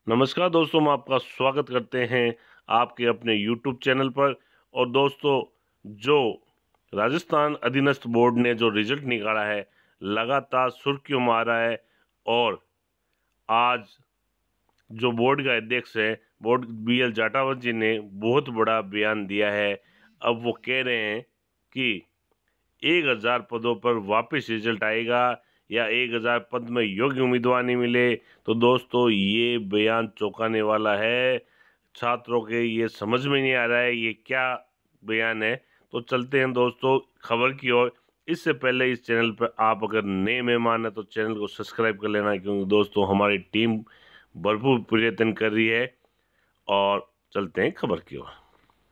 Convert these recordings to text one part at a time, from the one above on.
नमस्कार दोस्तों, हम आपका स्वागत करते हैं आपके अपने YouTube चैनल पर। और दोस्तों, जो राजस्थान अधीनस्थ बोर्ड ने जो रिजल्ट निकाला है, लगातार सुर्खियों में आ रहा है। और आज जो बोर्ड का अध्यक्ष है, बोर्ड BL जाटावत जी ने बहुत बड़ा बयान दिया है। अब वो कह रहे हैं कि 1000 पदों पर वापस रिजल्ट आएगा या 1000 पद में योग्य उम्मीदवार नहीं मिले। तो दोस्तों, ये बयान चौंकाने वाला है। छात्रों के ये समझ में नहीं आ रहा है ये क्या बयान है। तो चलते हैं दोस्तों खबर की ओर। इससे पहले इस चैनल पर आप अगर नए मेहमान हैं तो चैनल को सब्सक्राइब कर लेना, क्योंकि दोस्तों हमारी टीम भरपूर प्रयत्न कर रही है। और चलते हैं खबर की ओर।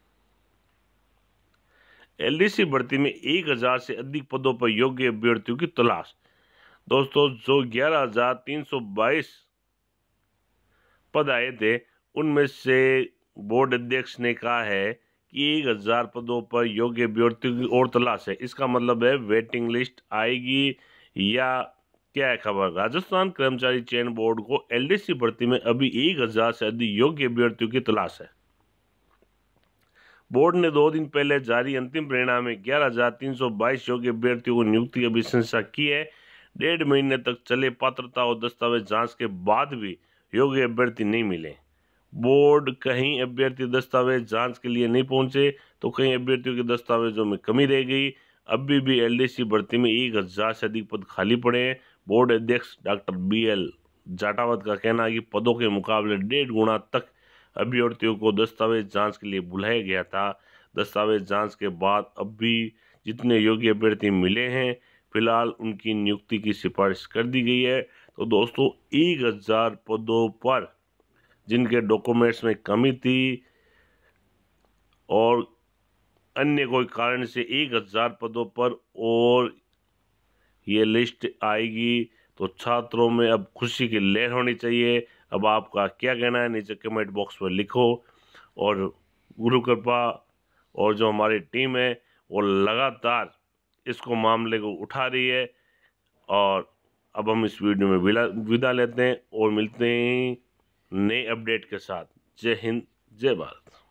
LDC भर्ती में 1000 से अधिक पदों पर योग्य अभ्यर्थियों की तलाश। दोस्तों, जो 11,322 पद आए थे, उनमें से बोर्ड अध्यक्ष ने कहा है कि 1000 पदों पर योग्य अभ्यर्थियों की और तलाश है। इसका मतलब है वेटिंग लिस्ट आएगी या क्या है खबर। राजस्थान कर्मचारी चयन बोर्ड को LDC भर्ती में अभी 1000 से अधिक योग्य अभ्यर्थियों की तलाश है। बोर्ड ने 2 दिन पहले जारी अंतिम परिणाम में 11,322 योग्य अभ्यर्थियों को नियुक्ति की अभिशंसा की है। 1.5 महीने तक चले पात्रता और दस्तावेज जांच के बाद भी योग्य अभ्यर्थी नहीं मिले। बोर्ड कहीं अभ्यर्थी दस्तावेज जांच के लिए नहीं पहुंचे तो कहीं अभ्यर्थियों के दस्तावेजों में कमी रह गई। अभी भी LDC भर्ती में 1000 से अधिक पद खाली पड़े हैं। बोर्ड अध्यक्ष डॉक्टर BL जाटावत का कहना है कि पदों के मुकाबले 1.5 गुना तक अभ्यर्थियों को दस्तावेज जांच के लिए बुलाया गया था। दस्तावेज जांच के बाद अब भी जितने योग्य अभ्यर्थी मिले हैं, फिलहाल उनकी नियुक्ति की सिफारिश कर दी गई है। तो दोस्तों, 1000 पदों पर जिनके डॉक्यूमेंट्स में कमी थी और अन्य कोई कारण से 1000 पदों पर और ये लिस्ट आएगी, तो छात्रों में अब खुशी की लहर होनी चाहिए। अब आपका क्या कहना है, नीचे कमेंट बॉक्स में लिखो। और गुरु कृपा और जो हमारी टीम है वो लगातार इसको मामले को उठा रही है। और अब हम इस वीडियो में विदा लेते हैं और मिलते हैं नए अपडेट के साथ। जय हिंद, जय भारत।